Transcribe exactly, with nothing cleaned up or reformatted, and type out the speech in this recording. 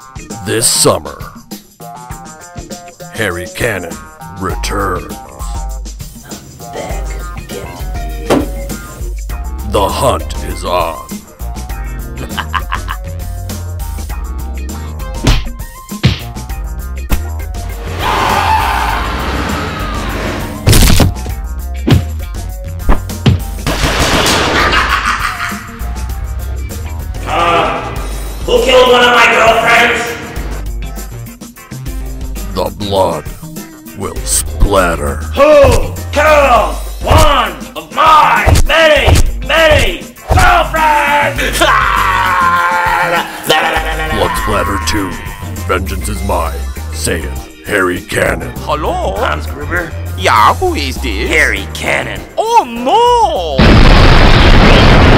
This summer, Harry Cannon returns. Back, get. The hunt is on. Who killed one of my girlfriends? The blood will splatter. Who killed one of my many, many girlfriends? Blood Splatter two. Vengeance is mine. Sayeth, Harry Cannon. Hello? Hans Gruber? Yeah, who is this? Harry Cannon. Oh no!